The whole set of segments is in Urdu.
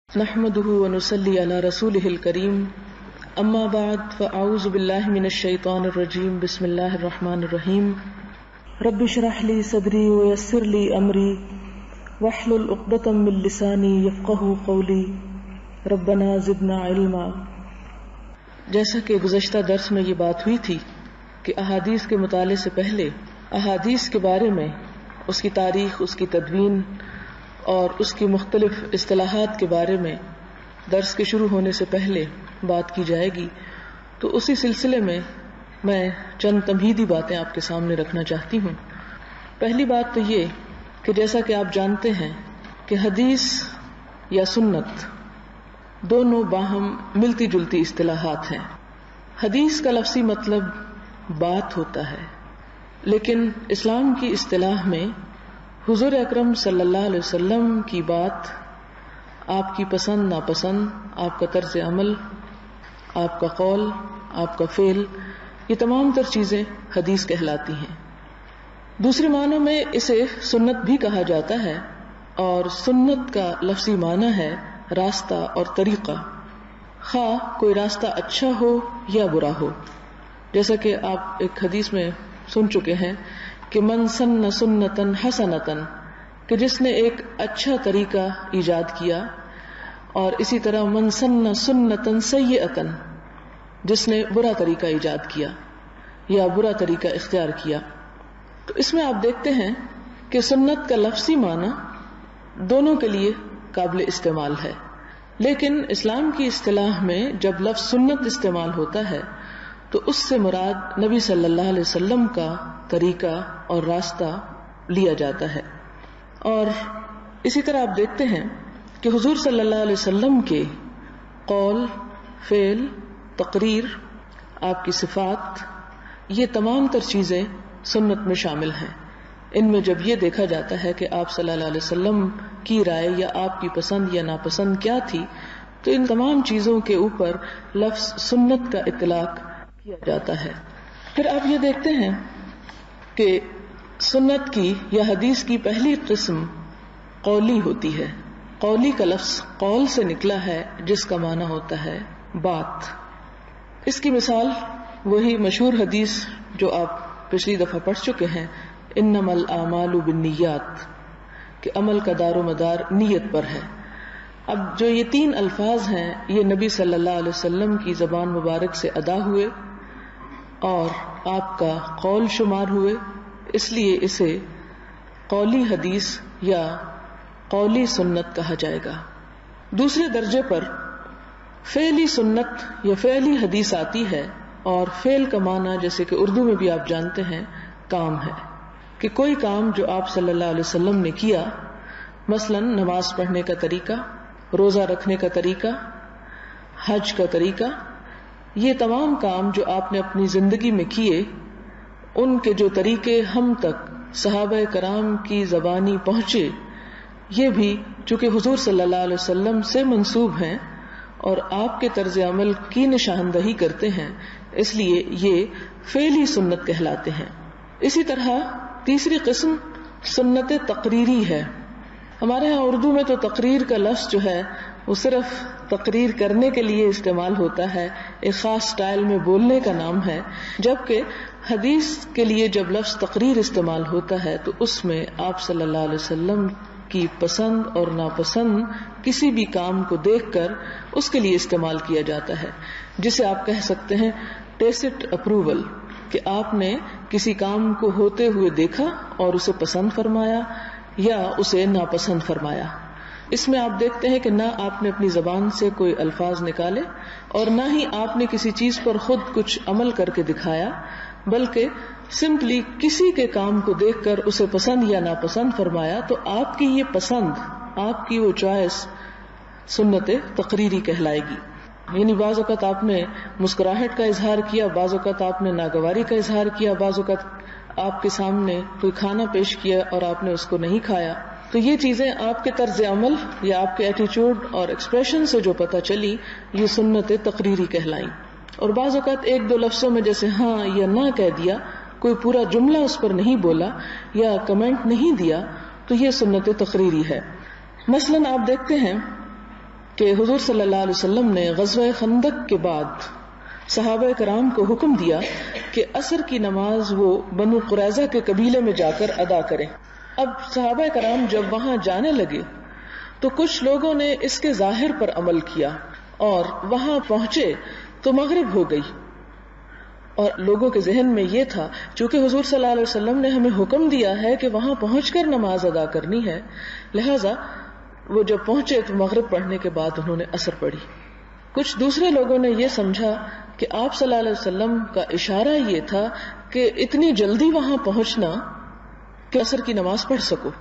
نحمده ونصلي على رسوله الكريم اما بعد فاعوذ بالله من الشيطان الرجيم بسم الله الرحمن الرحيم رب اشرح لي صدري ويسر لي امري واحلل عقدة من لساني يفقهوا قولي ربنا زدنا علما۔ جیسا کہ گزشتہ درس میں یہ بات ہوئی تھی کہ احادیث کے مطالعے سے پہلے احادیث کے بارے میں اس کی تاریخ، اس کی تدوین اور اس کی مختلف اصطلاحات کے بارے میں درس کے شروع ہونے سے پہلے بات کی جائے گی، تو اسی سلسلے میں میں چند تمہیدی باتیں آپ کے سامنے رکھنا چاہتی ہوں۔ پہلی بات تو یہ کہ جیسا کہ آپ جانتے ہیں کہ حدیث یا سنت دونوں باہم ملتی جلتی اصطلاحات ہیں۔ حدیث کا لفظی مطلب بات ہوتا ہے، لیکن اسلام کی اصطلاح میں حضور اکرم صلی اللہ علیہ وسلم کی بات، آپ کی پسند ناپسند، آپ کا طرز عمل، آپ کا قول، آپ کا فعل، یہ تمام تر چیزیں حدیث کہلاتی ہیں۔ دوسرے معنوں میں اسے سنت بھی کہا جاتا ہے، اور سنت کا لفظی معنی ہے راستہ اور طریقہ، خواہ کوئی راستہ اچھا ہو یا برا ہو۔ جیسا کہ آپ ایک حدیث میں سن چکے ہیں کہ من سن سنتن حسنتن، کہ جس نے ایک اچھا طریقہ ایجاد کیا، اور اسی طرح من سن سنتن سیئتن، جس نے برا طریقہ ایجاد کیا یا برا طریقہ اختیار کیا۔ تو اس میں آپ دیکھتے ہیں کہ سنت کا لفظی معنی دونوں کے لیے قابل استعمال ہے، لیکن اسلام کی اصطلاح میں جب لفظ سنت استعمال ہوتا ہے تو اس سے مراد نبی صلی اللہ علیہ وسلم کا طریقہ اور راستہ لیا جاتا ہے۔ اور اسی طرح آپ دیکھتے ہیں کہ حضور صلی اللہ علیہ وسلم کے قول، فعل، تقریر، آپ کی صفات، یہ تمام تر چیزیں سنت میں شامل ہیں۔ ان میں جب یہ دیکھا جاتا ہے کہ آپ صلی اللہ علیہ وسلم کی رائے یا آپ کی پسند یا ناپسند کیا تھی، تو ان تمام چیزوں کے اوپر لفظ سنت کا اطلاق کیا جاتا ہے۔ پھر آپ یہ دیکھتے ہیں کہ سنت کی یا حدیث کی پہلی قسم قولی ہوتی ہے۔ قولی کا لفظ قول سے نکلا ہے، جس کا معنی ہوتا ہے بات۔ اس کی مثال وہی مشہور حدیث جو آپ پچھلی دفعہ پڑھ چکے ہیں، انما الاعمال بالنیات، کہ عمل کا دار و مدار نیت پر ہے۔ اب جو یہ تین الفاظ ہیں، یہ نبی صلی اللہ علیہ وسلم کی زبان مبارک سے ادا ہوئے اور آپ کا قول شمار ہوئے، اس لیے اسے قولی حدیث یا قولی سنت کہا جائے گا۔ دوسرے درجے پر فعلی سنت یا فعلی حدیث آتی ہے، اور فعل کا معنی جیسے کہ اردو میں بھی آپ جانتے ہیں کام ہے، کہ کوئی کام جو آپ صلی اللہ علیہ وسلم نے کیا، مثلا نماز پڑھنے کا طریقہ، روزہ رکھنے کا طریقہ، حج کا طریقہ، یہ تمام کام جو آپ نے اپنی زندگی میں کیے، ان کے جو طریقے ہم تک صحابہ کرام کی زبانی پہنچے، یہ بھی چونکہ حضور صلی اللہ علیہ وسلم سے منسوب ہیں اور آپ کے طرز عمل کی نشاندہی کرتے ہیں، اس لیے یہ فعلی سنت کہلاتے ہیں۔ اسی طرح تیسری قسم سنت تقریری ہے۔ ہمارے ہاں اردو میں تو تقریر کا لفظ جو ہے وہ صرف تقریر کرنے کے لیے استعمال ہوتا ہے، ایک خاص سٹائل میں بولنے کا نام ہے، جبکہ حدیث کے لیے جب لفظ تقریر استعمال ہوتا ہے تو اس میں آپ صلی اللہ علیہ وسلم کی پسند اور ناپسند کسی بھی کام کو دیکھ کر اس کے لیے استعمال کیا جاتا ہے، جسے آپ کہہ سکتے ہیں ٹیسٹ اپروول، کہ آپ نے کسی کام کو ہوتے ہوئے دیکھا اور اسے پسند فرمایا یا اسے ناپسند فرمایا۔ اس میں آپ دیکھتے ہیں کہ نہ آپ نے اپنی زبان سے کوئی الفاظ نکالے اور نہ ہی آپ نے کسی چیز پر خود کچھ عمل کر کے دکھایا، بلکہ سمپلی کسی کے کام کو دیکھ کر اسے پسند یا ناپسند فرمایا۔ تو آپ کی یہ پسند، آپ کی وہ چوائس سنت تقریری کہلائے گی۔ یعنی بعض اوقات آپ نے مسکراہٹ کا اظہار کیا، بعض اوقات آپ نے ناگواری کا اظہار کیا، بعض اوقات آپ کے سامنے کوئی کھانا پیش کیا اور آپ نے اس کو نہیں کھایا، تو یہ چیزیں آپ کے طرز عمل یا آپ کے ایٹیچیوڈ اور ایکسپریشن سے جو پتہ چلی، یہ سنت تقریری کہلائیں۔ اور بعض اوقات ایک دو لفظوں میں جیسے ہاں یا نہ کہہ دیا، کوئی پورا جملہ اس پر نہیں بولا یا کمنٹ نہیں دیا، تو یہ سنت تقریری ہے۔ مثلا آپ دیکھتے ہیں کہ حضور صلی اللہ علیہ وسلم نے غزوہ خندق کے بعد صحابہ کرام کو حکم دیا کہ عصر کی نماز وہ بنو قریظہ کے قبیلے میں جا کر ادا کریں. اب صحابہ کرام جب وہاں جانے لگے تو کچھ لوگوں نے اس کے ظاہر پر عمل کیا اور وہاں پہنچے تو مغرب ہو گئی، اور لوگوں کے ذہن میں یہ تھا چونکہ حضور صلی اللہ علیہ وسلم نے ہمیں حکم دیا ہے کہ وہاں پہنچ کر نماز ادا کرنی ہے، لہذا وہ جب پہنچے تو مغرب پڑھنے کے بعد انہوں نے عصر پڑھی. کچھ دوسرے لوگوں نے یہ سمجھا کہ آپ صلی اللہ علیہ وسلم کا اشارہ یہ تھا کہ اتنی جلدی وہاں پہنچنا کہ عصر کی نماز پڑھ سکو.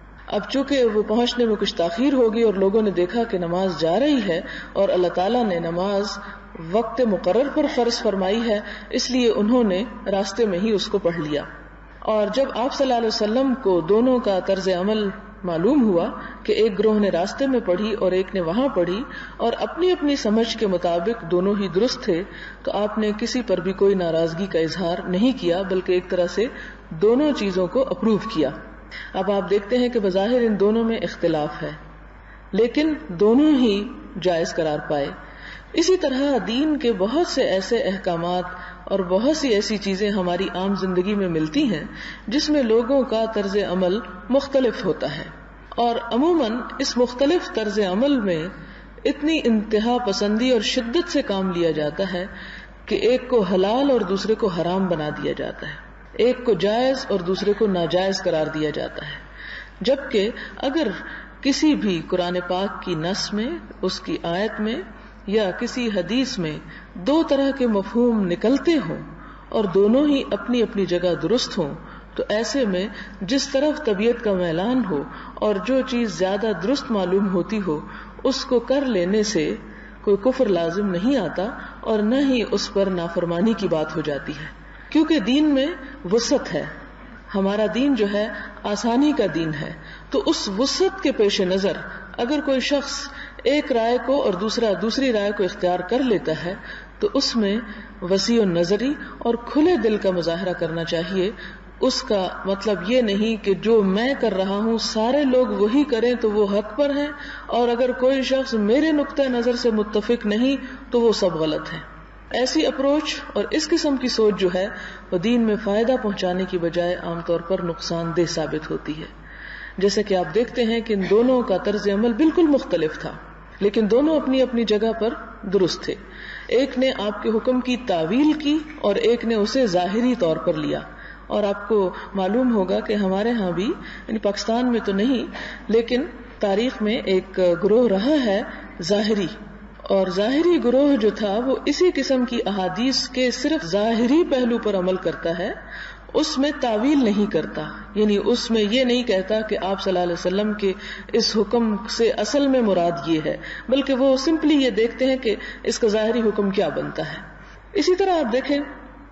اب چونکہ وہ پہنچنے میں کچھ تاخیر ہوگی اور لوگوں نے دیکھا کہ نماز جا رہی ہے اور اللہ تعالیٰ نے نماز وقت مقرر پر فرض فرمائی ہے، اس لیے انہوں نے راستے میں ہی اس کو پڑھ لیا. اور جب آپ صلی اللہ علیہ وسلم کو دونوں کا طرز عمل معلوم ہوا کہ ایک گروہ نے راستے میں پڑھی اور ایک نے وہاں پڑھی اور اپنی اپنی سمجھ کے مطابق دونوں ہی درست تھے، تو آپ نے کسی پر بھی کوئی ناراضگی کا اظہار نہیں کیا، بلکہ ایک طرح سے دونوں چیزوں کو اپروو کیا. اب آپ دیکھتے ہیں کہ بظاہر ان دونوں میں اختلاف ہے لیکن دونوں ہی جائز قرار پائے. اسی طرح دین کے بہت سے ایسے احکامات اور بہت سی ایسی چیزیں ہماری عام زندگی میں ملتی ہیں جس میں لوگوں کا طرز عمل مختلف ہوتا ہے، اور عموماً اس مختلف طرز عمل میں اتنی انتہا پسندی اور شدت سے کام لیا جاتا ہے کہ ایک کو حلال اور دوسرے کو حرام بنا دیا جاتا ہے، ایک کو جائز اور دوسرے کو ناجائز قرار دیا جاتا ہے. جبکہ اگر کسی بھی قرآن پاک کی نص میں، اس کی آیت میں یا کسی حدیث میں دو طرح کے مفہوم نکلتے ہوں اور دونوں ہی اپنی اپنی جگہ درست ہوں، تو ایسے میں جس طرف طبیعت کا میلان ہو اور جو چیز زیادہ درست معلوم ہوتی ہو اس کو کر لینے سے کوئی کفر لازم نہیں آتا اور نہ ہی اس پر نافرمانی کی بات ہو جاتی ہے، کیونکہ دین میں وسعت ہے. ہمارا دین جو ہے آسانی کا دین ہے، تو اس وسعت کے پیش نظر اگر کوئی شخص ایک رائے کو اور دوسرا دوسری رائے کو اختیار کر لیتا ہے تو اس میں وسیع النظری اور کھلے دل کا مظاہرہ کرنا چاہیے. اس کا مطلب یہ نہیں کہ جو میں کر رہا ہوں سارے لوگ وہی کریں تو وہ حق پر ہیں، اور اگر کوئی شخص میرے نقطہ نظر سے متفق نہیں تو وہ سب غلط ہیں. ایسی اپروچ اور اس قسم کی سوچ جو ہے وہ دین میں فائدہ پہنچانے کی بجائے عام طور پر نقصان دہ ثابت ہوتی ہے. جیسے کہ آپ دیکھتے ہیں کہ ان دونوں کا طرز عمل بالکل مختلف تھا لیکن دونوں اپنی اپنی جگہ پر درست تھے. ایک نے آپ کے حکم کی تعویل کی اور ایک نے اسے ظاہری طور پر لیا. اور آپ کو معلوم ہوگا کہ ہمارے ہاں بھی، یعنی پاکستان میں تو نہیں لیکن تاریخ میں ایک گروہ رہا ہے ظاہری، اور ظاہری گروہ جو تھا وہ اسی قسم کی احادیث کے صرف ظاہری پہلو پر عمل کرتا ہے، اس میں تعویل نہیں کرتا. یعنی اس میں یہ نہیں کہتا کہ آپ صلی اللہ علیہ وسلم کے اس حکم سے اصل میں مراد یہ ہے، بلکہ وہ سمپلی یہ دیکھتے ہیں کہ اس کا ظاہری حکم کیا بنتا ہے. اسی طرح آپ دیکھیں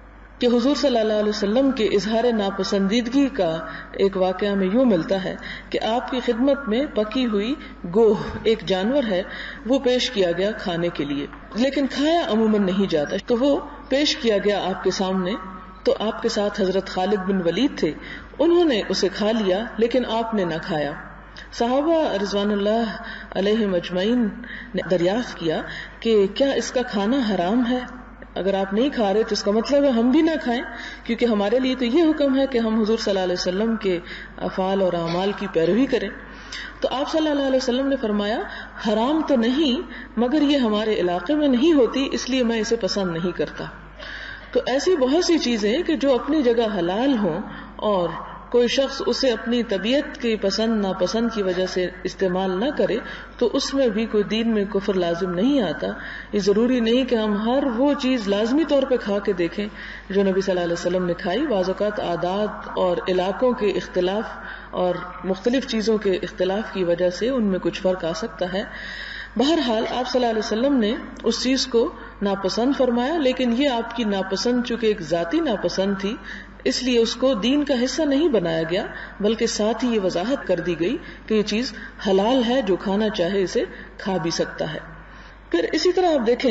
کہ حضور صلی اللہ علیہ وسلم کے اظہار ناپسندیدگی کا ایک واقعہ میں یوں ملتا ہے کہ آپ کی خدمت میں پکی ہوئی گوہ، ایک جانور ہے، وہ پیش کیا گیا کھانے کے لیے، لیکن کھایا عموماً نہیں جاتا، تو وہ پیش کیا گیا آپ کے سامنے. تو آپ کے ساتھ حضرت خالد بن ولید تھے، انہوں نے اسے کھا لیا لیکن آپ نے نہ کھایا. صحابہ رضوان اللہ علیہم اجمعین نے دریافت کیا کہ کیا اس کا کھانا حرام ہے؟ اگر آپ نہیں کھا رہے تو اس کا مطلب ہے ہم بھی نہ کھائیں، کیونکہ ہمارے لیے تو یہ حکم ہے کہ ہم حضور صلی اللہ علیہ وسلم کے افعال اور اعمال کی پیروی کریں. تو آپ صلی اللہ علیہ وسلم نے فرمایا حرام تو نہیں، مگر یہ ہمارے علاقے میں نہیں ہوتی اس لیے میں اسے پسند نہیں کرتا. تو ایسی بہت سی چیزیں کہ جو اپنی جگہ حلال ہوں اور کوئی شخص اسے اپنی طبیعت کی پسند ناپسند کی وجہ سے استعمال نہ کرے تو اس میں بھی کوئی دین میں کفر لازم نہیں آتا. یہ ضروری نہیں کہ ہم ہر وہ چیز لازمی طور پہ کھا کے دیکھیں جو نبی صلی اللہ علیہ وسلم نے کھائی. بعض اوقات عادات اور علاقوں کے اختلاف اور مختلف چیزوں کے اختلاف کی وجہ سے ان میں کچھ فرق آ سکتا ہے. بہرحال آپ صلی اللہ علیہ وسلم نے اس چیز کو ناپسند فرمایا، لیکن یہ آپ کی ناپسند چونکہ ایک ذاتی ناپسند تھی اس لیے اس کو دین کا حصہ نہیں بنایا گیا، بلکہ ساتھ ہی یہ وضاحت کر دی گئی کہ یہ چیز حلال ہے، جو کھانا چاہے اسے کھا بھی سکتا ہے. پھر اسی طرح آپ دیکھیں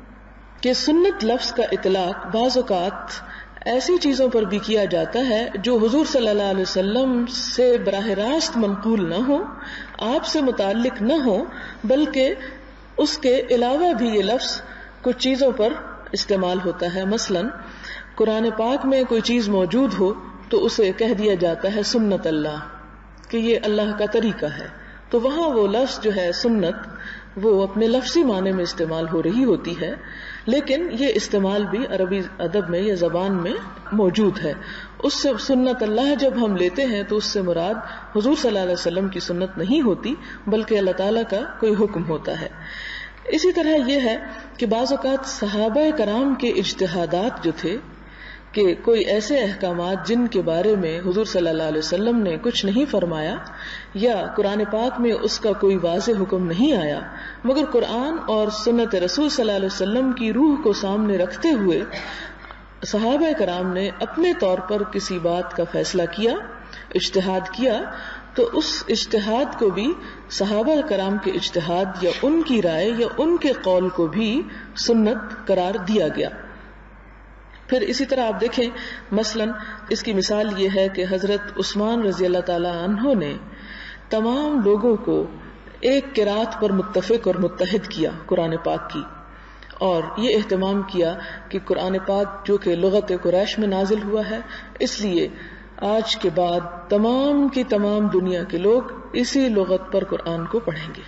کہ سنت لفظ کا اطلاق بعض اوقات ایسی چیزوں پر بھی کیا جاتا ہے جو حضور صلی اللہ علیہ وسلم سے براہ راست منقول نہ ہو، آپ سے متعلق نہ ہو، بلکہ اس کے علاوہ بھی یہ لفظ کچھ چیزوں پر استعمال ہوتا ہے. مثلا قرآن پاک میں کوئی چیز موجود ہو تو اسے کہہ دیا جاتا ہے سنت اللہ، کہ یہ اللہ کا طریقہ ہے. تو وہاں وہ لفظ جو ہے سنت وہ اپنے لفظی معنی میں استعمال ہو رہی ہوتی ہے، لیکن یہ استعمال بھی عربی ادب میں یا زبان میں موجود ہے. اس سے سنت اللہ جب ہم لیتے ہیں تو اس سے مراد حضور صلی اللہ علیہ وسلم کی سنت نہیں ہوتی، بلکہ اللہ تعالیٰ کا کوئی حکم ہوتا ہے. اسی طرح یہ ہے کہ بعض اوقات صحابہ کرام کے اجتہادات جو تھے کہ کوئی ایسے احکامات جن کے بارے میں حضور صلی اللہ علیہ وسلم نے کچھ نہیں فرمایا یا قرآن پاک میں اس کا کوئی واضح حکم نہیں آیا، مگر قرآن اور سنت رسول صلی اللہ علیہ وسلم کی روح کو سامنے رکھتے ہوئے صحابہ کرام نے اپنے طور پر کسی بات کا فیصلہ کیا، اجتہاد کیا، تو اس اجتہاد کو بھی صحابہ کرام کے اجتہاد یا ان کی رائے یا ان کے قول کو بھی سنت قرار دیا گیا. پھر اسی طرح آپ دیکھیں مثلا اس کی مثال یہ ہے کہ حضرت عثمان رضی اللہ تعالی عنہ نے تمام لوگوں کو ایک قرات پر متفق اور متحد کیا قرآن پاک کی، اور یہ اہتمام کیا کہ قرآن پاک جو کہ لغت قریش میں نازل ہوا ہے، اس لیے آج کے بعد تمام کی تمام دنیا کے لوگ اسی لغت پر قرآن کو پڑھیں گے.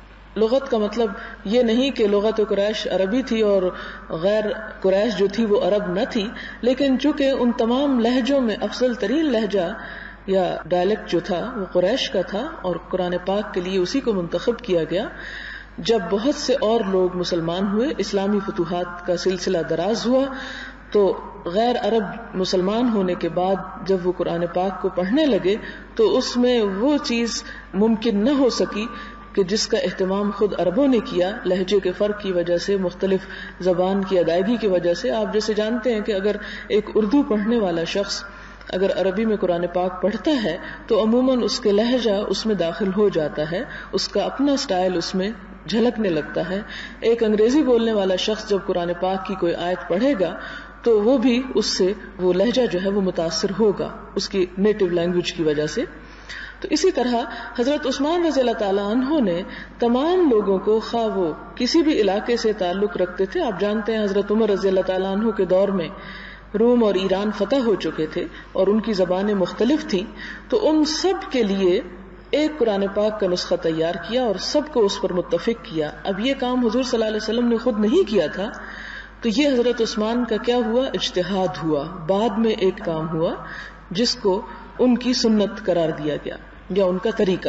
لغت کا مطلب یہ نہیں کہ لغت قریش عربی تھی اور غیر قریش جو تھی وہ عرب نہ تھی، لیکن چونکہ ان تمام لہجوں میں افضل ترین لہجہ یا ڈائلیکٹ جو تھا وہ قریش کا تھا، اور قرآن پاک کے لیے اسی کو منتخب کیا گیا. جب بہت سے اور لوگ مسلمان ہوئے، اسلامی فتوحات کا سلسلہ دراز ہوا، تو غیر عرب مسلمان ہونے کے بعد جب وہ قرآن پاک کو پڑھنے لگے تو اس میں وہ چیز ممکن نہ ہو سکی کہ جس کا اہتمام خود عربوں نے کیا، لہجے کے فرق کی وجہ سے، مختلف زبان کی ادائیگی کی وجہ سے. آپ جیسے جانتے ہیں کہ اگر ایک اردو پڑھنے والا شخص اگر عربی میں قرآن پاک پڑھتا ہے تو عموماً اس کے لہجہ اس میں داخل ہو جاتا ہے، اس کا اپنا سٹائل اس میں جھلکنے لگتا ہے. ایک انگریزی بولنے والا شخص جب قرآن پاک کی کوئی آیت پڑھے گا تو وہ بھی اس سے وہ لہجہ جو ہے وہ متاثر ہوگا اس کی نیٹو لینگویج کی وجہ سے. تو اسی طرح حضرت عثمان رضی اللہ تعالیٰ عنہ نے تمام لوگوں کو، خواہ وہ کسی بھی علاقے سے تعلق رکھتے تھے، آپ جانتے ہیں حضرت عمر رضی اللہ تعالیٰ عنہ کے دور میں روم اور ایران فتح ہو چکے تھے اور ان کی زبانیں مختلف تھیں، تو ان سب کے لیے ایک قرآن پاک کا نسخہ تیار کیا اور سب کو اس پر متفق کیا. اب یہ کام حضور صلی اللہ علیہ وسلم نے خود نہیں کیا تھا، تو یہ حضرت عثمان کا کیا ہوا؟ اجتہاد ہوا، بعد میں ایک کام ہوا جس کو ان کی سنت قرار دیا گیا یا ان کا طریقہ.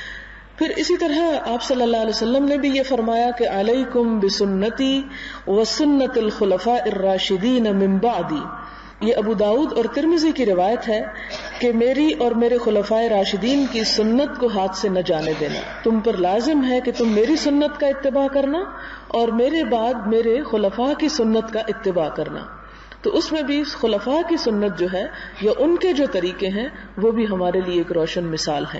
پھر اسی طرح آپ صلی اللہ علیہ وسلم نے بھی یہ فرمایا کہ علیکم بسنتی وسنت الخلفاء الراشدین من بعدی. یہ ابو داؤد اور ترمذی کی روایت ہے کہ میری اور میرے خلفاء راشدین کی سنت کو ہاتھ سے نہ جانے دینا. تم پر لازم ہے کہ تم میری سنت کا اتباع کرنا اور میرے بعد میرے خلفاء کی سنت کا اتباع کرنا. تو اس میں بھی خلفاء کی سنت جو ہے یا ان کے جو طریقے ہیں وہ بھی ہمارے لیے ایک روشن مثال ہے.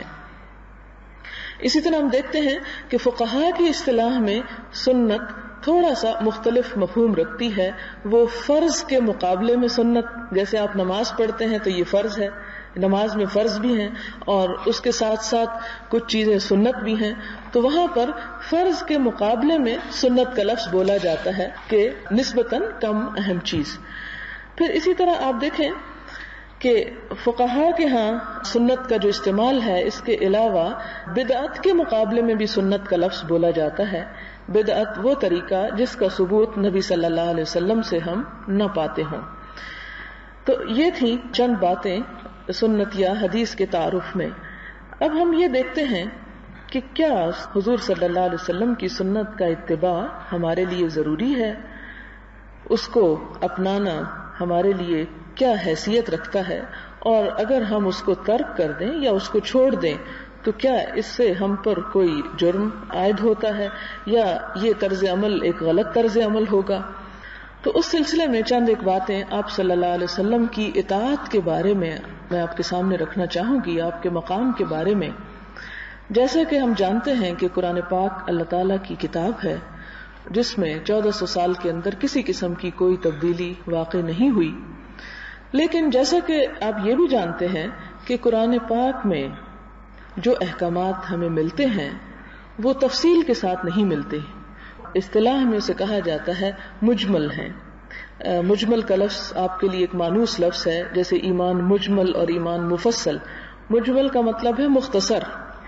اسی طرح ہم دیکھتے ہیں کہ فقہاء کی اصطلاح میں سنت تھوڑا سا مختلف مفہوم رکھتی ہے. وہ فرض کے مقابلے میں سنت، جیسے آپ نماز پڑھتے ہیں تو یہ فرض ہے، نماز میں فرض بھی ہیں اور اس کے ساتھ ساتھ کچھ چیزیں سنت بھی ہیں، تو وہاں پر فرض کے مقابلے میں سنت کا لفظ بولا جاتا ہے کہ نسبتاً کم اہم چیز. پھر اسی طرح آپ دیکھیں کہ فقہاء کے ہاں سنت کا جو استعمال ہے، اس کے علاوہ بدعت کے مقابلے میں بھی سنت کا لفظ بولا جاتا ہے. بدعت وہ طریقہ جس کا ثبوت نبی صلی اللہ علیہ وسلم سے ہم نہ پاتے ہوں. تو یہ تھی چند باتیں سنت یا حدیث کے تعارف میں. اب ہم یہ دیکھتے ہیں کہ کیا حضور صلی اللہ علیہ وسلم کی سنت کا اتباع ہمارے لیے ضروری ہے، اس کو اپنانا ہمارے لیے کیا حیثیت رکھتا ہے، اور اگر ہم اس کو ترک کر دیں یا اس کو چھوڑ دیں تو کیا اس سے ہم پر کوئی جرم عائد ہوتا ہے یا یہ طرز عمل ایک غلط طرز عمل ہوگا. تو اس سلسلے میں چند ایک باتیں آپ صلی اللہ علیہ وسلم کی اطاعت کے بارے میں آپ کے سامنے رکھنا چاہوں گی، آپ کے مقام کے بارے میں. جیسا کہ ہم جانتے ہیں کہ قرآن پاک اللہ تعالیٰ کی کتاب ہے جس میں 1400 سال کے اندر کسی قسم کی کوئی تبدیلی واقع نہیں ہوئی. لیکن جیسا کہ آپ یہ بھی جانتے ہیں کہ قرآن پاک میں جو احکامات ہمیں ملتے ہیں وہ تفصیل کے ساتھ نہیں ملتے. اصطلاح میں اسے کہا جاتا ہے مجمل ہیں. مجمل کا لفظ آپ کے لیے ایک مانوس لفظ ہے، جیسے ایمان مجمل اور ایمان مفصل. مجمل کا مطلب ہے مختصر.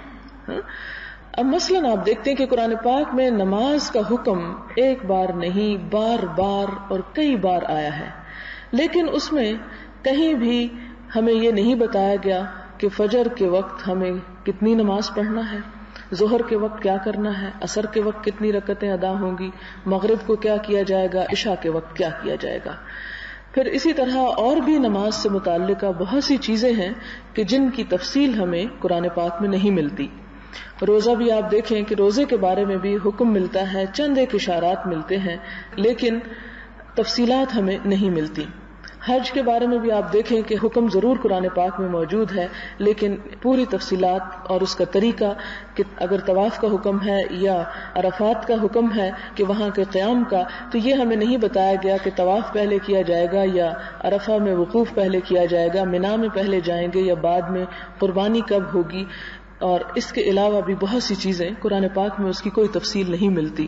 اب مثلاً آپ دیکھتے ہیں کہ قرآن پاک میں نماز کا حکم ایک بار نہیں، بار بار اور کئی بار آیا ہے، لیکن اس میں کہیں بھی ہمیں یہ نہیں بتایا گیا کہ فجر کے وقت ہمیں کتنی نماز پڑھنا ہے، ظہر کے وقت کیا کرنا ہے، عصر کے وقت کتنی رکعتیں ادا ہوں گی، مغرب کو کیا کیا جائے گا، عشاء کے وقت کیا کیا جائے گا. پھر اسی طرح اور بھی نماز سے متعلقہ بہت سی چیزیں ہیں کہ جن کی تفصیل ہمیں قرآن پاک میں نہیں ملتی. روزہ بھی آپ دیکھیں کہ روزے کے بارے میں بھی حکم ملتا ہے، چند ایک اشارات ملتے ہیں لیکن تفصیلات ہمیں نہیں ملتی. حج کے بارے میں بھی آپ دیکھیں کہ حکم ضرور قرآن پاک میں موجود ہے لیکن پوری تفصیلات اور اس کا طریقہ کہ اگر طواف کا حکم ہے یا عرفات کا حکم ہے کہ وہاں کے قیام کا، تو یہ ہمیں نہیں بتایا گیا کہ طواف پہلے کیا جائے گا یا عرفہ میں وقوف پہلے کیا جائے گا، منا میں پہلے جائیں گے یا بعد میں، قربانی کب ہوگی. اور اس کے علاوہ بھی بہت سی چیزیں قرآن پاک میں اس کی کوئی تفصیل نہیں ملتی.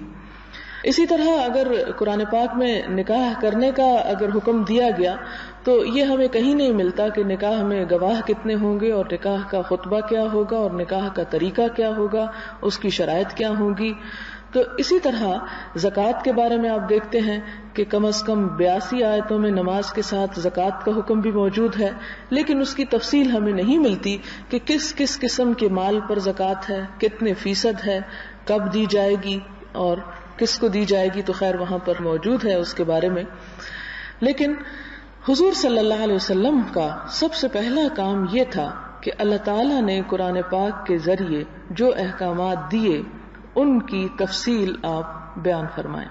اسی طرح اگر قرآن پاک میں نکاح کرنے کا اگر حکم دیا گیا تو یہ ہمیں کہیں نہیں ملتا کہ نکاح میں گواہ کتنے ہوں گے اور نکاح کا خطبہ کیا ہوگا اور نکاح کا طریقہ کیا ہوگا، اس کی شرائط کیا ہوں گی. تو اسی طرح زکوٰۃ کے بارے میں آپ دیکھتے ہیں کہ کم از کم 82 آیتوں میں نماز کے ساتھ زکوٰۃ کا حکم بھی موجود ہے، لیکن اس کی تفصیل ہمیں نہیں ملتی کہ کس کس قسم کے مال پر زکوٰۃ ہے، کتنے فیصد ہے، کب دی جائے گی اور کس کو دی جائے گی. تو خیر وہاں پر موجود ہے اس کے بارے میں. لیکن حضور صلی اللہ علیہ وسلم کا سب سے پہلا کام یہ تھا کہ اللہ تعالیٰ نے قرآن پاک کے ذریعے جو احکامات دیے ان کی تفصیل آپ بیان فرمائیں.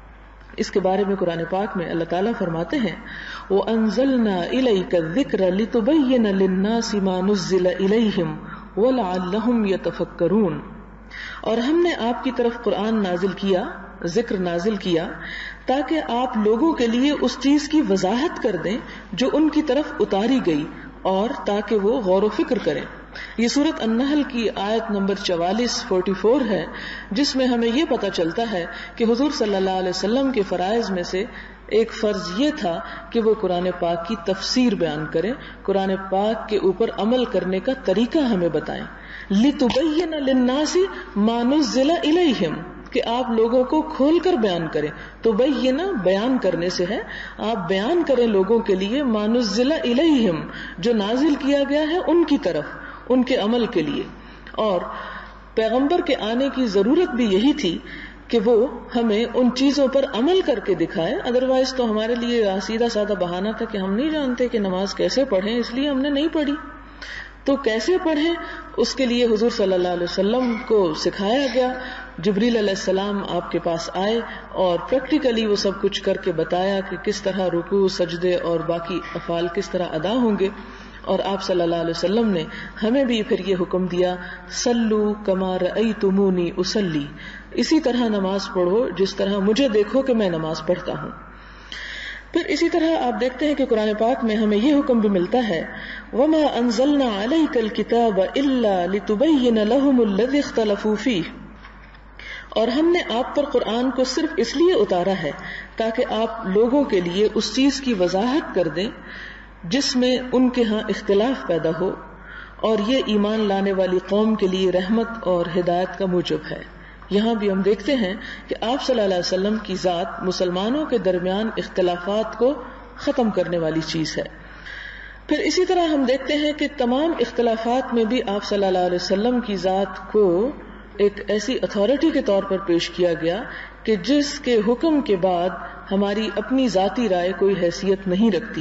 اس کے بارے میں قرآن پاک میں اللہ تعالیٰ فرماتے ہیں وَأَنزَلْنَا إِلَيْكَ الذِّكْرَ لِتُبَيِّنَ لِلنَّاسِ مَا نُزِّلَ إِلَيْهِمْ وَلَعَلَّهُمْ يَتَفَكَّرُونَ. اور ہم نے آپ کی طرف قرآن نازل کیا، ذکر نازل کیا تاکہ آپ لوگوں کے لیے اس چیز کی وضاحت کر دیں جو ان کی طرف اتاری گئی اور تاکہ وہ غور و فکر کریں. یہ سورۃ النحل کی آیت نمبر 44 ہے، جس میں ہمیں یہ پتہ چلتا ہے کہ حضور صلی اللہ علیہ وسلم کے فرائض میں سے ایک فرض یہ تھا کہ وہ قرآن پاک کی تفسیر بیان کریں، قرآن پاک کے اوپر عمل کرنے کا طریقہ ہمیں بتائیں. لِتُبَيِّنَ لِلنَّاسِ مَا نُزِّلَ إِلَيْهِمْ، کہ آپ لوگوں کو کھول کر بیان کریں. تو بینہ بیان کرنے سے ہے، آپ بیان کریں لوگوں کے لیے ما نزل الیہم، جو نازل کیا گیا ہے ان کی طرف، ان کے عمل کے لیے. اور پیغمبر کے آنے کی ضرورت بھی یہی تھی کہ وہ ہمیں ان چیزوں پر عمل کر کے دکھائے. ادروائز تو ہمارے لیے سیدھا سادہ بہانہ تھا کہ ہم نہیں جانتے کہ نماز کیسے پڑھیں، اس لیے ہم نے نہیں پڑھی. تو کیسے پڑھیں اس کے لیے حضور صلی اللہ علیہ وسلم کو سکھایا گیا. جبریل علیہ السلام آپ کے پاس آئے اور پریکٹیکلی وہ سب کچھ کر کے بتایا کہ کس طرح رکوع، سجدے اور باقی افعال کس طرح ادا ہوں گے. اور آپ صلی اللہ علیہ وسلم نے ہمیں بھی پھر یہ حکم دیا صلو کما رأیتمونی اصلی، اسی طرح نماز پڑھو جس طرح مجھے دیکھو کہ میں نماز پڑھتا ہوں. پھر اسی طرح آپ دیکھتے ہیں کہ قرآن پاک میں ہمیں یہ حکم بھی ملتا ہے وَمَا أَنزَلْنَا عَلَيْكَ الْكِتَابَ إِلَّا لِتُبَيِّنَ لَهُمُ الَّذِي اخْتَلَفُوا فِيهِ، اور ہم نے آپ پر قرآن کو صرف اس لیے اتارا ہے تاکہ آپ لوگوں کے لیے اس چیز کی وضاحت کر دیں جس میں ان کے ہاں اختلاف پیدا ہو، اور یہ ایمان لانے والی قوم کے لیے رحمت اور ہدایت کا موجب ہے. یہاں بھی ہم دیکھتے ہیں کہ آپ صلی اللہ علیہ وسلم کی ذات مسلمانوں کے درمیان اختلافات کو ختم کرنے والی چیز ہے. پھر اسی طرح ہم دیکھتے ہیں کہ تمام اختلافات میں بھی آپ صلی اللہ علیہ وسلم کی ذات کو ایک ایسی اتھارٹی کے طور پر پیش کیا گیا کہ جس کے حکم کے بعد ہماری اپنی ذاتی رائے کوئی حیثیت نہیں رکھتی.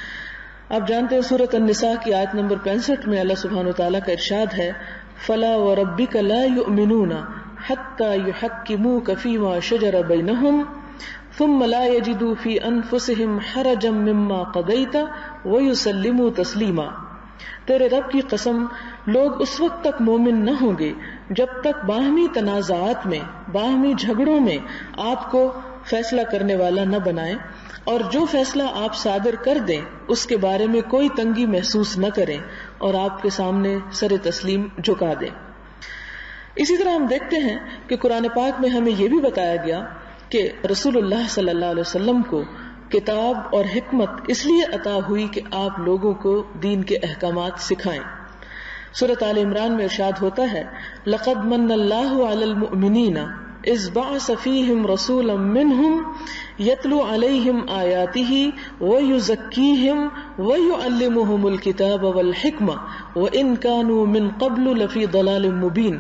آپ جانتے ہیں سورۃ النساء کی آیت نمبر 65 میں اللہ سبحانہ وتعالیٰ کا ارشاد ہے فَلَا وَرَبِّكَ لَا يُؤْمِنُونَ حَتَّى يُحَكِّمُوكَ فِيمَا شَجَرَ بَيْنَهُمْ ثُمَّ لَا يَجِدُوا فِي أَنفُسِهِمْ حَرَجًا مِّمَّا قَضَيْتَ وَيُسَلِّمُوا تَسْلِيمًا. تیرے رب کی قسم، لوگ اس وقت تک مومن نہ ہوں گے جب تک باہمی تنازعات میں، باہمی جھگڑوں میں آپ کو فیصلہ کرنے والا نہ بنائیں، اور جو فیصلہ آپ صادر کر دیں اس کے بارے میں کوئی تنگی محسوس نہ کریں اور آپ کے سامنے سر تسلیم جھکا دیں. اسی طرح ہم دیکھتے ہیں کہ قرآن پاک میں ہمیں یہ بھی بتایا گیا کہ رسول اللہ صلی اللہ علیہ وسلم کو کتاب اور حکمت اس لیے عطا ہوئی کہ آپ لوگوں کو دین کے احکامات سکھائیں. سورۃ آل عمران میں ارشاد ہوتا ہے لقد من اللہ علی المؤمنین اذ بعث فیہم رسولا منہم یتلو علیہم آیاتہ ویزکیہم ویعلمہم الکتاب والحکمہ وان کانوا من قبل لفی ضلال مبین،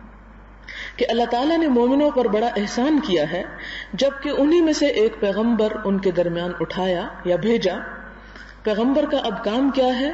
کہ اللہ تعالیٰ نے مومنوں پر بڑا احسان کیا ہے جبکہ انہی میں سے ایک پیغمبر ان کے درمیان اٹھایا یا بھیجا. پیغمبر کا اب کام کیا ہے؟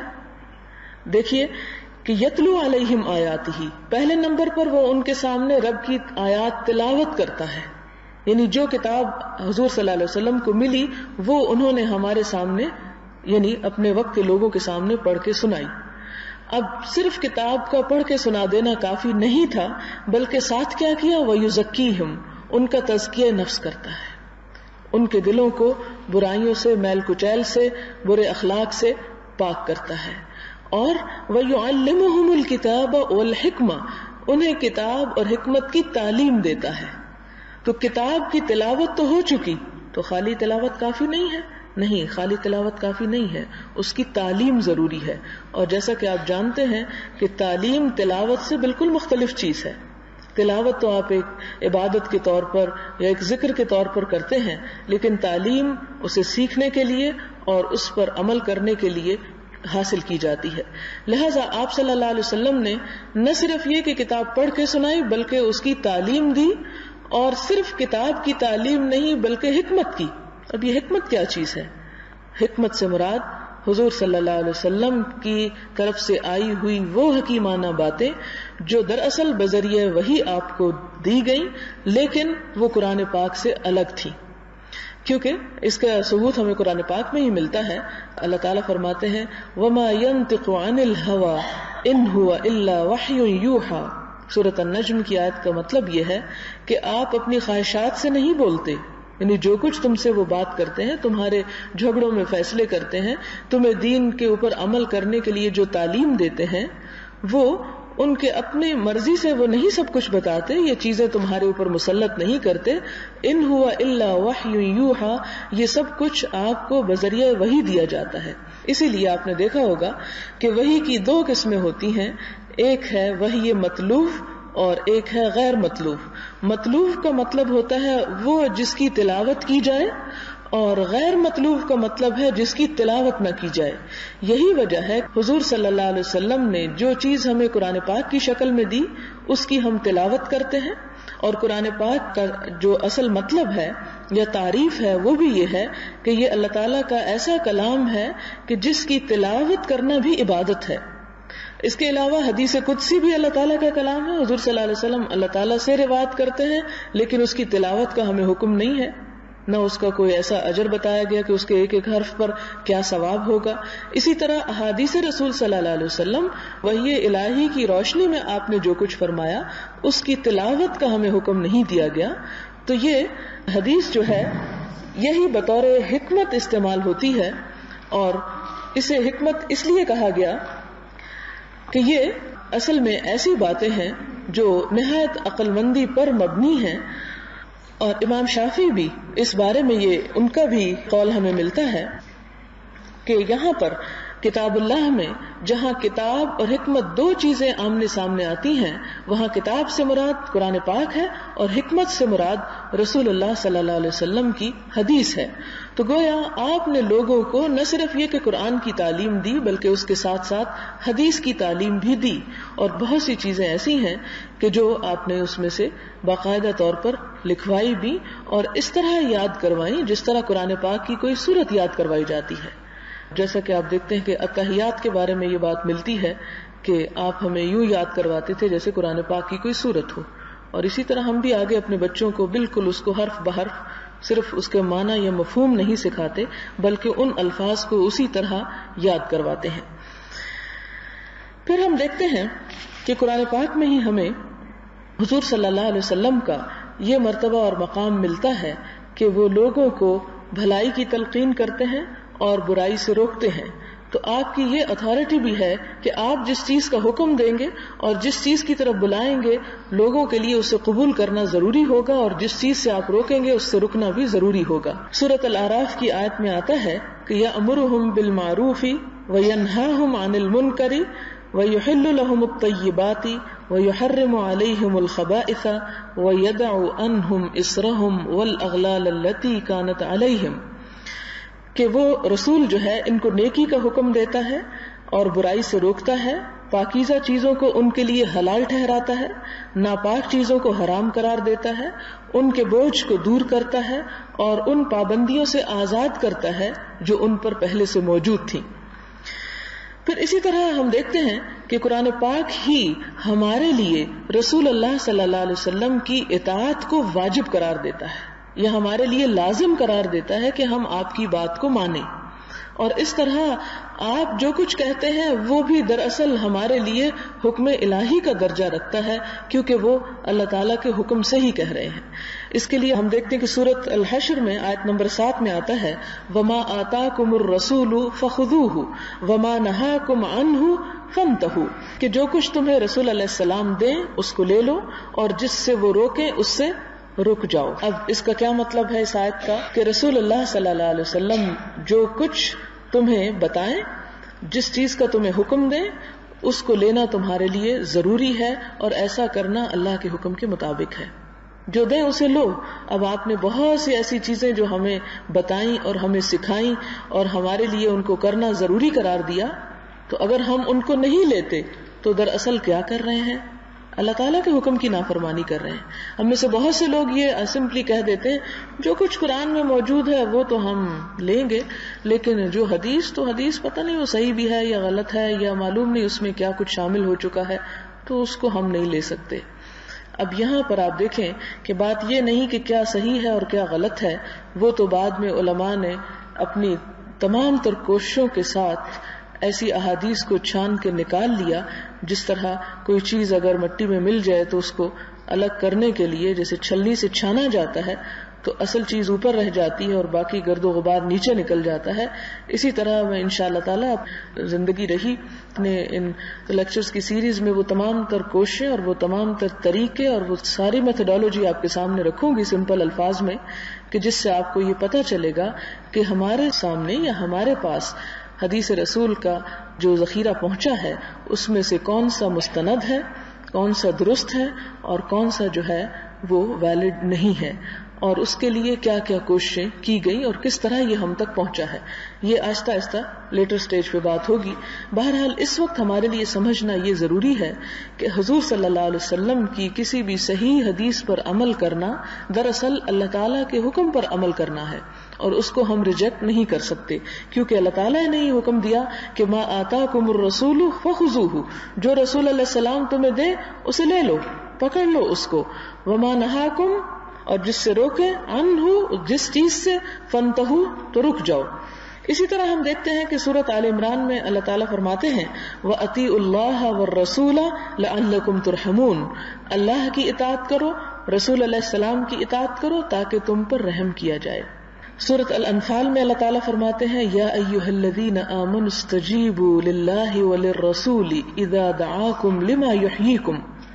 دیکھیے کہ یتلو علیہم آیاتہ، پہلے نمبر پر وہ ان کے سامنے رب کی آیات تلاوت کرتا ہے، یعنی جو کتاب حضور صلی اللہ علیہ وسلم کو ملی وہ انہوں نے ہمارے سامنے یعنی اپنے وقت کے لوگوں کے سامنے پڑھ کے سنائی. اب صرف کتاب کا پڑھ کے سنا دینا کافی نہیں تھا، بلکہ ساتھ کیا کیا؟ وَيُزَكِّيهِمْ، ان کا تزکیہ نفس کرتا ہے، ان کے دلوں کو برائیوں سے، میل کچیل سے، برے اخلاق سے پاک کرتا ہے. اور وَيُعَلِّمُهُمُ الْكِتَابَ وَالْحِكْمَةَ، انہیں کتاب اور حکمت کی تعلیم دیتا ہے. تو کتاب کی تلاوت تو ہو چکی، تو خالی تلاوت کافی نہیں ہے، نہیں، خالی تلاوت کافی نہیں ہے، اس کی تعلیم ضروری ہے. اور جیسا کہ آپ جانتے ہیں کہ تعلیم تلاوت سے بالکل مختلف چیز ہے. تلاوت تو آپ ایک عبادت کے طور پر یا ایک ذکر کے طور پر کرتے ہیں، لیکن تعلیم اسے سیکھنے کے لیے اور اس پر عمل کرنے کے لیے حاصل کی جاتی ہے. لہذا آپ صلی اللہ علیہ وسلم نے نہ صرف یہ کہ کتاب پڑھ کے سنائی بلکہ اس کی تعلیم دی، اور صرف کتاب کی تعلیم نہیں بلکہ حکمت کی. اب یہ حکمت کیا چیز ہے؟ حکمت سے مراد حضور صلی اللہ علیہ وسلم کی طرف سے آئی ہوئی وہ حکیمانہ باتیں جو دراصل بذریعہ وحی آپ کو دی گئیں، لیکن وہ قرآن پاک سے الگ تھی. کیونکہ اس کا ثبوت ہمیں قرآن پاک میں ہی ملتا ہے. اللہ تعالیٰ فرماتے ہیں وَمَا يَنطِقُ عَنِ الْهَوَىٰ إِنْ هُوَ إِلَّا وَحْيٌ يُوحَىٰ. سورۃ النجم کی آیت کا مطلب یہ ہے کہ آپ اپنی خواہشات سے نہیں بولتے، یعنی جو کچھ تم سے وہ بات کرتے ہیں، تمہارے جھگڑوں میں فیصلے کرتے ہیں، تمہیں دین کے اوپر عمل کرنے کے لیے جو تعلیم دیتے ہیں، وہ ان کے اپنی مرضی سے وہ نہیں سب کچھ بتاتے، یہ چیزیں تمہارے اوپر مسلط نہیں کرتے. ان ہوا الا وحی یوحا، یہ سب کچھ آپ کو بذریعہ وحی دیا جاتا ہے. اسی لیے آپ نے دیکھا ہوگا کہ وحی کی دو قسمیں ہوتی ہیں، ایک ہے وحی مطلوب اور ایک ہے غیر مطلوب. مطلوب کا مطلب ہوتا ہے وہ جس کی تلاوت کی جائے، اور غیر مطلوب کا مطلب ہے جس کی تلاوت نہ کی جائے. یہی وجہ ہے حضور صلی اللہ علیہ وسلم نے جو چیز ہمیں قرآن پاک کی شکل میں دی اس کی ہم تلاوت کرتے ہیں، اور قرآن پاک کا جو اصل مطلب ہے یا تعریف ہے وہ بھی یہ ہے کہ یہ اللہ تعالیٰ کا ایسا کلام ہے کہ جس کی تلاوت کرنا بھی عبادت ہے. اس کے علاوہ حدیث قدسی بھی اللہ تعالیٰ کا کلام ہے. حضور صلی اللہ علیہ وسلم اللہ تعالیٰ سے روایت کرتے ہیں، لیکن اس کی تلاوت کا ہمیں حکم نہیں ہے، نہ اس کا کوئی ایسا اجر بتایا گیا کہ اس کے ایک ایک حرف پر کیا ثواب ہوگا. اسی طرح احادیث رسول صلی اللہ علیہ وسلم وحی الہی کی روشنی میں آپ نے جو کچھ فرمایا اس کی تلاوت کا ہمیں حکم نہیں دیا گیا. تو یہ حدیث جو ہے یہی بطور حکمت استعمال ہوتی ہے، اور اسے حکمت اس لیے کہا گیا کہ یہ اصل میں ایسی باتیں ہیں جو نہایت عقل مندی پر مبنی ہیں. اور امام شافعی بھی اس بارے میں یہ ان کا بھی قول ہمیں ملتا ہے کہ یہاں پر کتاب اللہ میں جہاں کتاب اور حکمت دو چیزیں آمنے سامنے آتی ہیں، وہاں کتاب سے مراد قرآن پاک ہے اور حکمت سے مراد رسول اللہ صلی اللہ علیہ وسلم کی حدیث ہے. تو گویا آپ نے لوگوں کو نہ صرف یہ کہ قرآن کی تعلیم دی بلکہ اس کے ساتھ ساتھ حدیث کی تعلیم بھی دی، اور بہت سی چیزیں ایسی ہیں کہ جو آپ نے اس میں سے باقاعدہ طور پر لکھوائی بھی اور اس طرح یاد کروائیں جس طرح قرآن پاک کی کوئی سورت یاد کروائی جاتی ہے. جیسا کہ آپ دیکھتے ہیں کہ اتحیات کے بارے میں یہ بات ملتی ہے کہ آپ ہمیں یوں یاد کرواتے تھے جیسے قرآن پاک کی کوئی سورت ہو، اور اسی طرح ہم بھی آگے اپنے بچوں کو بالکل اس کو حرف بحرف صرف اس کے معنی یا مفہوم نہیں سکھاتے بلکہ ان الفاظ کو اسی طرح یاد کرواتے ہیں. پھر ہم دیکھتے ہیں کہ قرآن پاک میں ہی ہمیں حضور صلی اللہ علیہ وسلم کا یہ مرتبہ اور مقام ملتا ہے کہ وہ لوگوں کو بھلائی کی تلقین کرتے ہیں اور برائی سے روکتے ہیں. تو آپ کی یہ اتھارٹی بھی ہے کہ آپ جس چیز کا حکم دیں گے اور جس چیز کی طرف بلائیں گے لوگوں کے لیے اسے قبول کرنا ضروری ہوگا، اور جس چیز سے آپ روکیں گے اس سے رکنا بھی ضروری ہوگا۔ سورۃ الاعراف کی آیت میں آتا ہے کہ یأمرہم بالمعروف وینہاہم عن المنکر ویحل لہم الطیبات ویحرم علیہم الخبائث ویدع عنہم اصرہم والاغلال التی کانت علیہم، کہ وہ رسول جو ہے ان کو نیکی کا حکم دیتا ہے اور برائی سے روکتا ہے، پاکیزہ چیزوں کو ان کے لیے حلال ٹھہراتا ہے، ناپاک چیزوں کو حرام قرار دیتا ہے، ان کے بوجھ کو دور کرتا ہے اور ان پابندیوں سے آزاد کرتا ہے جو ان پر پہلے سے موجود تھیں۔ پھر اسی طرح ہم دیکھتے ہیں کہ قرآن پاک ہی ہمارے لیے رسول اللہ صلی اللہ علیہ وسلم کی اطاعت کو واجب قرار دیتا ہے، یہ ہمارے لیے لازم قرار دیتا ہے کہ ہم آپ کی بات کو مانیں، اور اس طرح آپ جو کچھ کہتے ہیں وہ بھی دراصل ہمارے لیے حکم الہی کا درجہ رکھتا ہے، کیونکہ وہ اللہ تعالیٰ کے حکم سے ہی کہہ رہے ہیں۔ اس کے لیے ہم دیکھتے ہیں کہ سورۃ الحشر میں آیت نمبر 7 میں آتا ہے وَمَا آتَاكُمُ الرَّسُولُ فَخُذُوهُ وَمَا نَهَاكُمْ عَنْهُ فَانْتَهُوا، کہ جو کچھ تمہیں رسول علیہ السلام دیں اس کو لے لو اور جس سے وہ روکیں اس سے رک جاؤ۔ اب اس کا کیا مطلب ہے اس آیت کا؟ کہ رسول اللہ صلی اللہ علیہ وسلم جو کچھ تمہیں بتائیں، جس چیز کا تمہیں حکم دیں اس کو لینا تمہارے لیے ضروری ہے، اور ایسا کرنا اللہ کے حکم کے مطابق ہے۔ جو دیں اسے لو۔ اب آپ نے بہت سی ایسی چیزیں جو ہمیں بتائیں اور ہمیں سکھائیں اور ہمارے لیے ان کو کرنا ضروری قرار دیا، تو اگر ہم ان کو نہیں لیتے تو دراصل کیا کر رہے ہیں؟ اللہ تعالیٰ کے حکم کی نافرمانی کر رہے ہیں۔ ہم میں سے بہت سے لوگ یہ سمپلی کہہ دیتے ہیں جو کچھ قرآن میں موجود ہے وہ تو ہم لیں گے، لیکن جو حدیث پتہ نہیں وہ صحیح بھی ہے یا غلط ہے، یا معلوم نہیں اس میں کیا کچھ شامل ہو چکا ہے، تو اس کو ہم نہیں لے سکتے۔ اب یہاں پر آپ دیکھیں کہ بات یہ نہیں کہ کیا صحیح ہے اور کیا غلط ہے، وہ تو بعد میں علماء نے اپنی تمام تر کوششوں کے ساتھ ایسی احادیث کو چھان کے نکال لیا، جس طرح کوئی چیز اگر مٹی میں مل جائے تو اس کو الگ کرنے کے لیے جیسے چھلنی سے چھانا جاتا ہے تو اصل چیز اوپر رہ جاتی ہے اور باقی گرد و غبار نیچے نکل جاتا ہے۔ اسی طرح میں انشاءاللہ تعالیٰ زندگی رہی اپنے ان لیکچرز کی سیریز میں وہ تمام تر کوششیں اور وہ تمام تر طریقے اور وہ ساری میتھڈالوجی آپ کے سامنے رکھوں گی سمپل الفاظ میں، کہ جس سے آپ کو یہ پتہ چلے گا کہ ہمارے سامنے یا ہمارے پاس حدیث رسول کا جو ذخیرہ پہنچا ہے اس میں سے کون سا مستند ہے، کون سا درست ہے اور کون سا جو ہے وہ ویلڈ نہیں ہے، اور اس کے لیے کیا کیا کوششیں کی گئی اور کس طرح یہ ہم تک پہنچا ہے۔ یہ آہستہ آہستہ لیٹر سٹیج پہ بات ہوگی۔ بہرحال اس وقت ہمارے لیے سمجھنا یہ ضروری ہے کہ حضور صلی اللہ علیہ وسلم کی کسی بھی صحیح حدیث پر عمل کرنا دراصل اللہ تعالیٰ کے حکم پر عمل کرنا ہے، اور اس کو ہم ریجیکٹ نہیں کر سکتے، کیونکہ اللہ تعالیٰ نے یہ حکم دیا کہ ما آتاکم الرسول فخذوہ، جو رسول علیہ السلام تمہیں دے اسے لے لو، پکڑ لو اس کو، وما نہاکم، اور جس سے روکے، عنہ، جس چیز سے، فانتہو، تو رک جاؤ۔ اسی طرح ہم دیکھتے ہیں کہ سورۃ آل عمران میں اللہ تعالیٰ فرماتے ہیں وَأَطِیعُوا اللَّهَ وَالرَّسُولَ لَعَلَّکُمْ تُرْحَمُونَ، اللہ کی اطاعت کرو، رسول علیہ السلام کی اطاعت کرو تاکہ تم پر رحم کیا جائے۔ سورۃ الانفال میں اللہ تعالیٰ فرماتے ہیں یا ایھا الذین آمنوا استجیبوا للہ وللرسول اذا دعاکم لما یحییکم،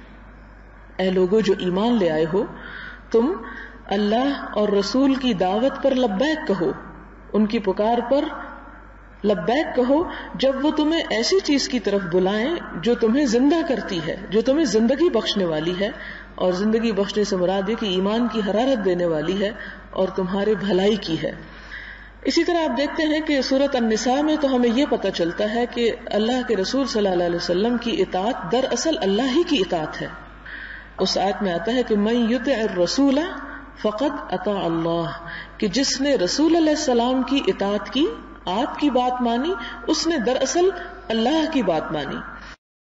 اے لوگو جو ایمان لے آئے ہو، تم اللہ اور رسول کی دعوت پر لبیک کہو، ان کی پکار پر لبیک کہو جب وہ تمہیں ایسی چیز کی طرف بلائیں جو تمہیں زندہ کرتی ہے، جو تمہیں زندگی بخشنے والی ہے، اور زندگی بخشنے سے مراد یہ کہ ایمان کی حرارت دینے والی ہے اور تمہارے بھلائی کی ہے۔ اسی طرح آپ دیکھتے ہیں کہ سورۃ النساء میں تو ہمیں یہ پتہ چلتا ہے کہ اللہ کے رسول صلی اللہ علیہ وسلم کی اطاعت دراصل اللہ ہی کی اطاعت ہے۔ اس آیت میں آتا ہے کہ من یطع الرسول فقد اطاع اللہ، کہ جس نے رسول علیہ السلام کی اطاعت کی، آپ کی بات مانی، اس نے دراصل اللہ کی بات مانی۔